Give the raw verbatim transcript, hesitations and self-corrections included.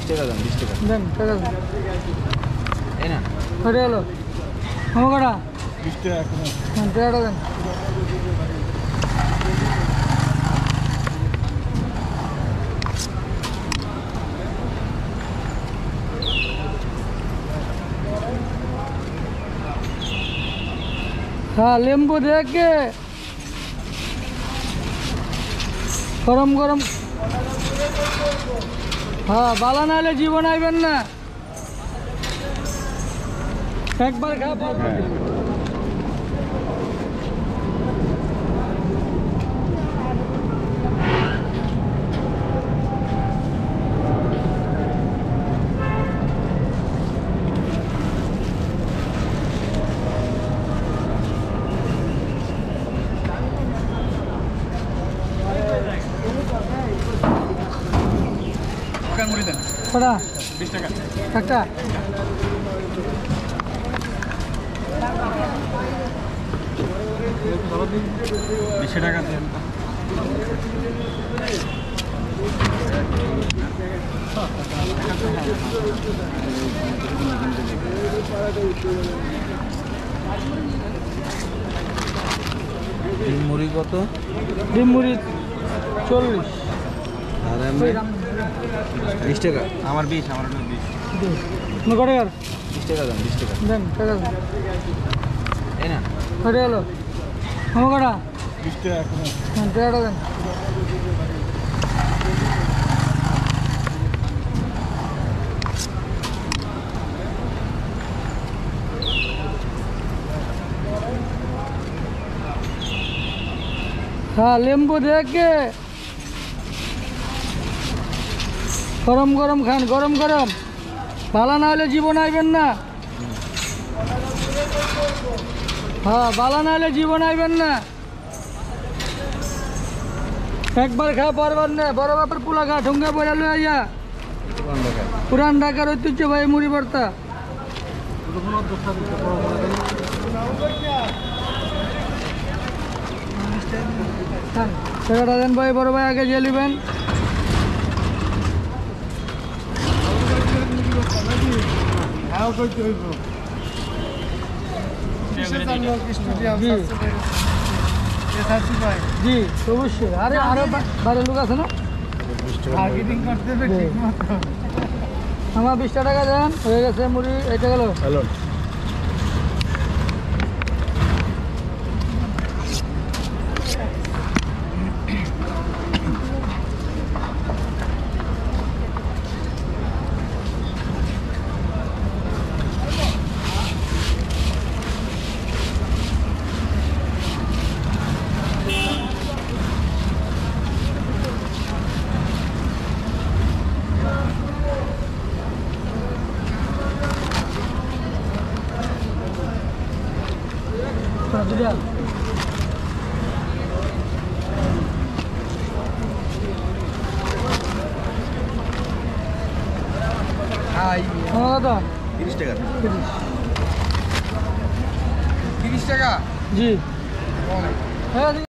টাকা দেন, বিশ টাকা দেন টাকা দেন। এই না কটা গেল আমার কটা বিশ টাকা হ্যাঁ টাকাটা দেন। হ্যাঁ লেম্বু দেখে গরম গরম। হ্যাঁ বালা না হলে জীবন আইবেন না, একবার খা পারবেন। কটা বিশ টাকা একটা বিশ টাকা দেন। ডিম মুড়ি কত? ডিম মুড়ি চল্লিশ। আর এমনি বিশ টাকা। আমার বিশ, আমার হলো বিশ। কটা গেল বিশ টাকা দেন, বিশ টাকা দেন টাকা দেন। এই না কটা গেল আমার কটা বিশ টাকা হ্যাঁ টাকাটা দেন। হ্যাঁ লেম্বু দেখে গরম গরম খান, গরম গরম। বালা না হলে জীবন আইবেন না। হ্যাঁ বালা না হলে জীবন আইবেন না, একবার খা পারবার না। বড় বাপের পোলা খা ঠুঙ্গা পড়া লই আইয়া পুরান ঢাকার ঐতিহ্যবাহী মুড়ি ভর্তা। টাকাটা দেন ভাই, বড় ভাই আগে যে নেবেন। জি অবশ্যই। আরে আরো বাইরের লোক আছে না, আমার বিশটা টাকা দেন। হয়ে গেছে মুড়ি, এটা গেল। দুটা আমার কত তিরিশ টাকা। তিরিশ। তিরিশ টাকা জি হ্যাঁ।